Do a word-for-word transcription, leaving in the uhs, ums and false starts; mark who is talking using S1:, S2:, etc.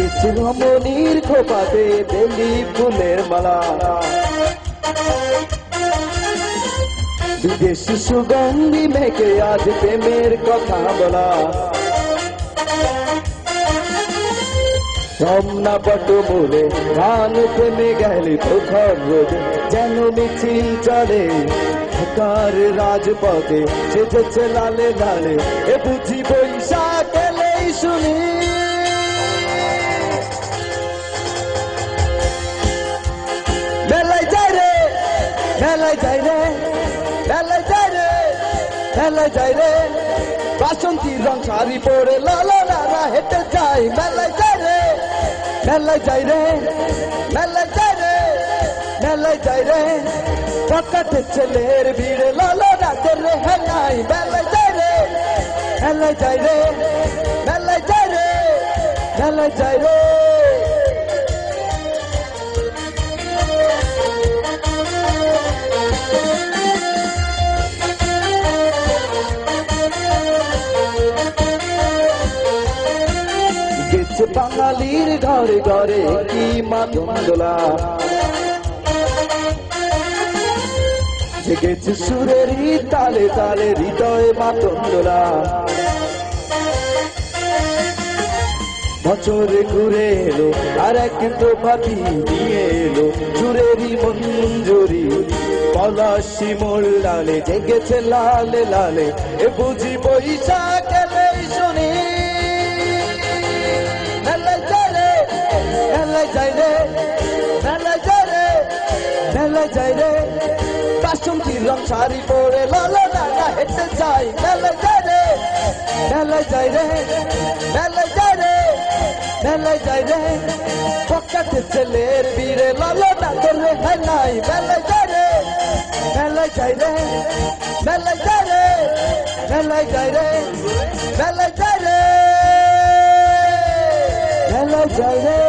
S1: কিছু রমণীর খোপাতে বেলি ফুলের মালা, বিদেশি সুগন্ধি মেখে আজ প্রেমের কথা বলা। রমনা পটমূলে ধান প্রেমে গেলি প্রখর রোদে, যেন মিছিল চলে ঢাকার রাজপথে, সেজেছে লালে লালে এ বুঝি বৈশাখ এলেই শুনি। মেলায় যাই রে মেলায় যাই রে মেলায় যাই রে মেলায় যাই রে, বাসন্তীর রং শাড়ি পরে লালারা হেঁটে যাই। মেলায় যাই রে মেলায় যাই রে মেলায় যাই রে মেলায় যাই রে, পকেটে ছেলের ভিড়ে লালারা করে হেলাই। মেলায় যাই রে মেলায় যাই রে মেলায় যাই রে মেলায় যাই রে। বাঙালির ঘরে ঘরে কি মাতন্দোলা, জেগেছে সুরেরই তালে তালে হৃদয়ে মাতন্দোলা। বছরে ঘুরে এলো আর এক তোফাতি নিয়ে এলো সুরেরই মঞ্জুরি, পলাশি মোল্লালে জেগেছে লালে লালে এ বুঝি বৈশাখ এলেই শুনি। মেলায় যাই রে মেলায় যাই রে মেলায় যাই রে মেলায় যাই রে, বাসন্তীর রং শাড়ি পরে লালারা হেঁটে যাই। মেলায় যাই রে মেলায় যাই রে মেলায় যাই রে মেলায় যাই রে, পকেটে ছেলের ভিড়ে লালারা করে হেলাই। মেলায় যাই রে মেলায় যাই রে মেলায় যাই রে মেলায় যাই রে মেলায় যাই রে মেলায় যাই রে।